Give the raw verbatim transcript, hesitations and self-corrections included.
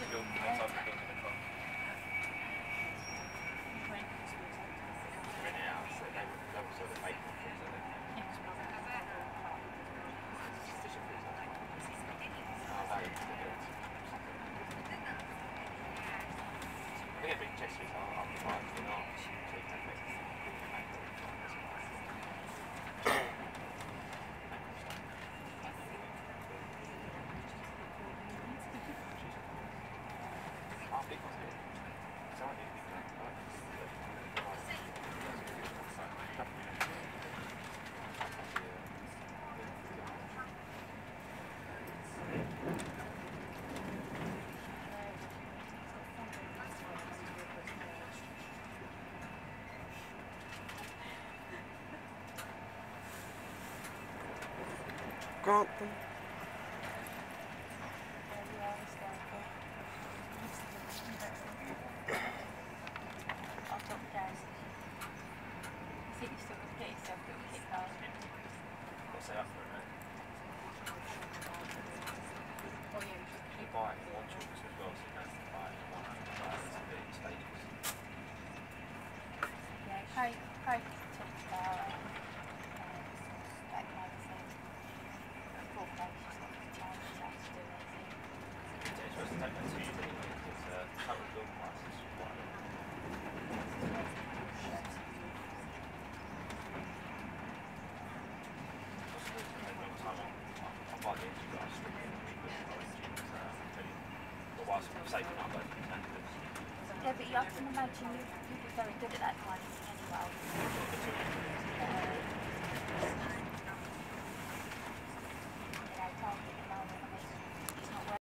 film outside the film in the car. Rent it out, so they were, they were sort of making it, so they oh, they did it. I think a big gesture is I'll try to do not. Can't they? What's that up for, mate? You buy one choice as well, so you don't have to buy one hundred dollars to be stages. Yeah, Craig, Craig talked about um, spec magazine. Four pages, not the time to have to do anything. Yeah, it's supposed to take that two years anyway, because uh, total film price is quite a Yeah, but you, I can imagine you, you'd be very good at that kind of thing anyway. Uh,